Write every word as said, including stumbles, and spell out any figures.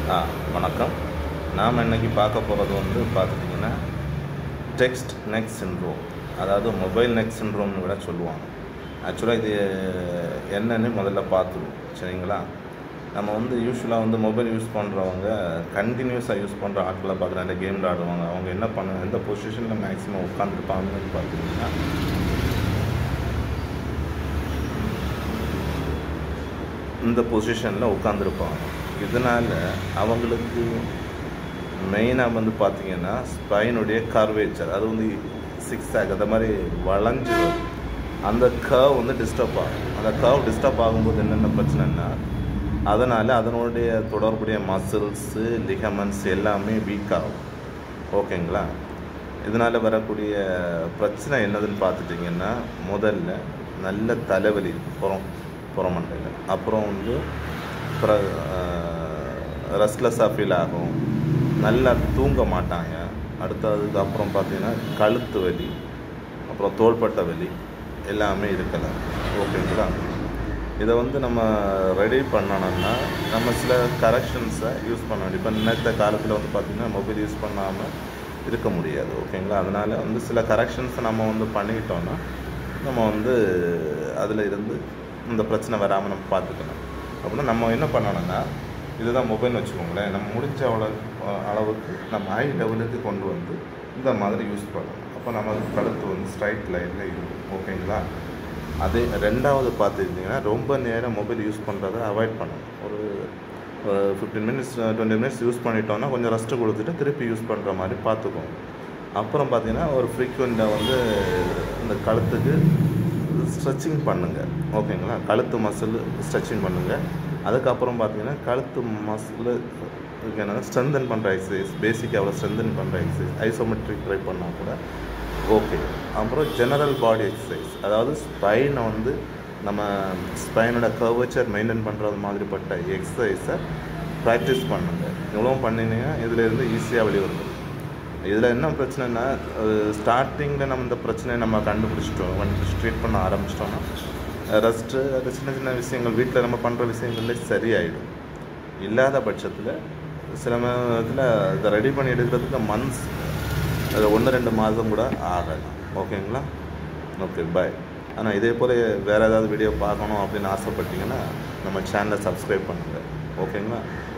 ஆ வணக்கம். நாம் இன்னைக்கு பார்க்க போகிறது வந்து பார்த்துட்டிங்கன்னா டெக்ஸ்ட் நெக் சிண்ட்ரோம், அதாவது மொபைல் நெக் சிண்ட்ரோம்னு கூட சொல்லுவாங்க. ஆக்சுவலாக இது என்னன்னு முதல்ல பார்த்துருவோம், சரிங்களா? நம்ம வந்து யூஸ்வலாக வந்து மொபைல் யூஸ் பண்ணுறவங்க கண்டினியூஸாக யூஸ் பண்ணுற ஆட்களை பார்க்குறாங்க, இல்லை கேம் விளாடுவாங்க. அவங்க என்ன பண்ண எந்த பொசிஷனில் மேக்ஸிமம் உட்காந்துருப்பாங்கன்னு பார்த்திங்கன்னா இந்த பொசிஷனில் உட்காந்துருப்பாங்க. இதனால் அவங்களுக்கு மெயினாக வந்து பார்த்திங்கன்னா ஸ்பைனுடைய கர்வேச்சர், அது வந்து சிக்ஸ் ஆக் அந்த மாதிரி வளைஞ்சு வரும். அந்த கர்வ் வந்து டிஸ்டர்ப் ஆகும். அந்த கர்வ் டிஸ்டர்ப் ஆகும்போது என்னென்ன பிரச்சனைன்னா, அதனால் அதனுடைய தொடர்புடைய மசில்ஸு, லிகமெண்ட்ஸ் எல்லாமே வீக் ஆகும். ஓகேங்களா? இதனால் வரக்கூடிய பிரச்சனை என்னதுன்னு பார்த்துட்டிங்கன்னா, முதல்ல நல்ல தலைவலி புறம் புறமண்டையில், அப்புறம் வந்து ரெஸ்ட்லெஸ்ஸாக ஃபீல் ஆகும், நல்லா தூங்க மாட்டாங்க. அடுத்ததுக்கு அப்புறம் பார்த்திங்கன்னா கழுத்து வலி, அப்புறம் தோள்பட்டை வலி எல்லாமே இருக்கலாம். ஓகேங்களா? இதை வந்து நம்ம ரெடி பண்ணணும்னா நம்ம சில கரெக்ஷன்ஸை யூஸ் பண்ண வேண்டிய. இப்போ இன்னத்த காலத்தில் வந்து பார்த்திங்கன்னா மொபைல் யூஸ் பண்ணாமல் இருக்க முடியாது. ஓகேங்களா? அதனால் வந்து சில கரெக்ஷன்ஸை நம்ம வந்து பண்ணிக்கிட்டோன்னா நம்ம வந்து அதில் இருந்து இந்த பிரச்சனை வராமல் நம்ம பார்த்துக்கணும். அப்படின்னா நம்ம என்ன பண்ணணும்னா, இதுதான் மொபைல்னு வச்சுக்கோங்களேன், நம்ம முடிஞ்ச அவ்வளோ அளவுக்கு நம்ம ஹை லெவலுக்கு கொண்டு வந்து இந்த மாதிரி யூஸ் பண்ணணும். அப்போ நம்ம கழுத்து வந்து ஸ்ட்ரைட் லைனில் இருக்கும். ஓகேங்களா? அதே ரெண்டாவது பார்த்துக்கிட்டிங்கன்னா, ரொம்ப நேரம் மொபைல் யூஸ் பண்ணுறதை அவாய்ட் பண்ணணும். ஒரு fifteen minutes twenty minutes use பண்ணிட்டோன்னா கொஞ்சம் ரெஸ்ட்டு கொடுத்துட்டு திருப்பி யூஸ் பண்ணுற மாதிரி பார்த்துக்கோங்க. அப்புறம் பார்த்திங்கன்னா ஒரு ஃப்ரீக்வெண்ட்டாக வந்து இந்த கழுத்துக்கு ஸ்ட்ரெச்சிங் பண்ணுங்கள். ஓகேங்களா? கழுத்து மசில் ஸ்ட்ரெச்சிங் பண்ணுங்கள். அதுக்கப்புறம் பார்த்திங்கன்னா கழுத்து மசில் என்னென்னா ஸ்ட்ரென்தன் பண்ணுற எக்ஸசைஸ், பேசிக்காக அவ்வளோ ஸ்ட்ரென்தன் பண்ணுற எக்ஸசைஸ், ஐசோமெட்ரிக் ட்ரை பண்ணால் கூட ஓகே. அப்புறம் ஜெனரல் பாடி எக்ஸசைஸ், அதாவது ஸ்பைனை வந்து நம்ம ஸ்பைனோட கர்வேச்சர் மெயின்டைன் பண்ணுறது மாதிரிப்பட்ட எக்ஸசைஸை ப்ராக்டிஸ் பண்ணுங்கள். இவ்வளோ பண்ணினீங்கன்னா இதிலேருந்து ஈஸியாக வெளியே வருது. இதில் என்ன பிரச்சனைனா, ஸ்டார்டிங்கில் நம்ம இந்த பிரச்சனையை நம்ம கண்டுபிடிச்சிட்டோம், வந்து ட்ரீட் பண்ண ஆரம்பிச்சிட்டோன்னா ரெஸ்ட்டு அது சின்ன சின்ன விஷயங்கள் வீட்டில் நம்ம பண்ணுற விஷயங்களே சரியாயிடும். இல்லாத பட்சத்தில் சில நேரத்தில் இதை ரெடி பண்ணி எடுக்கிறதுக்கு மந்த்ஸ், அது ஒன்று ரெண்டு மாதம் கூட ஆகலாம். ஓகேங்களா? Okay, bye. ஆனால் இதே போல் வேறு ஏதாவது வீடியோ பார்க்கணும் அப்படின்னு ஆசைப்பட்டீங்கன்னா நம்ம சேனலை சப்ஸ்கிரைப் பண்ணுங்கள். ஓகேங்களா?